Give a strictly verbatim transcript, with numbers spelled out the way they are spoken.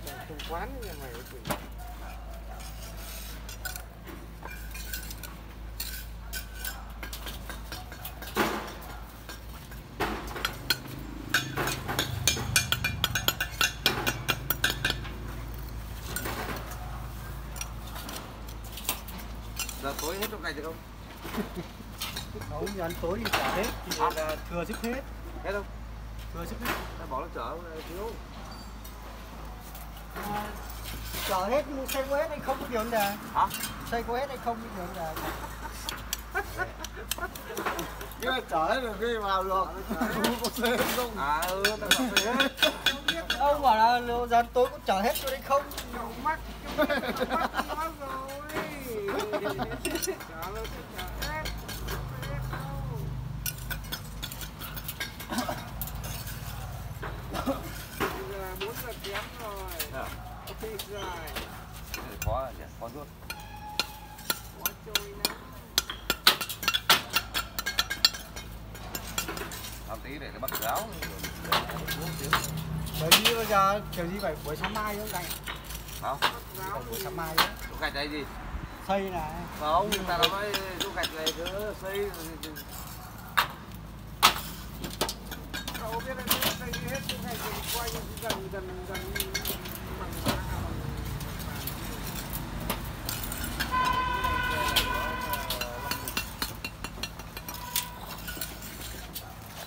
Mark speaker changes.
Speaker 1: Trong quán nhà mày thì
Speaker 2: giờ tối hết trong này được không?
Speaker 3: Không, giờ ăn tối thì trả hết, thì à? Là thừa ship hết.
Speaker 2: Hết không?
Speaker 3: Thừa ship hết.
Speaker 2: Ta bỏ nó chở thiếu.
Speaker 3: À, chở hết, xe có hết hay không có điều vấn đề.
Speaker 2: Hả?
Speaker 3: Xe có hết hay không có điều vấn đề.
Speaker 1: nhưng mà chở hết được khi vào được. Không có xe không?
Speaker 2: À ừ, ta bỏ xe hết.
Speaker 3: Ông bảo là giờ ăn tối có chở hết rồi hay không?
Speaker 1: Đầu mắt, mắc nó rồi. Chở nó sẽ chở hết. Bây giờ bốn giờ kém rồi.
Speaker 2: À.
Speaker 1: Thịt rồi.
Speaker 2: Khó nhỉ, khó rút.
Speaker 1: Khó trôi lắm.
Speaker 2: Làm tí để nó bắt ráo.
Speaker 3: Bởi vì bây giờ kiểu gì phải buổi sáng mai nữa anh.
Speaker 2: Hả?
Speaker 3: Buổi sáng mai nữa.
Speaker 2: Chỗ gạch đây gì?
Speaker 3: Xây này.
Speaker 2: Không, người ta nói chỗ gạch này cứ xây.
Speaker 1: Cậu biết là xây hết chỗ gạch quay gần gần gần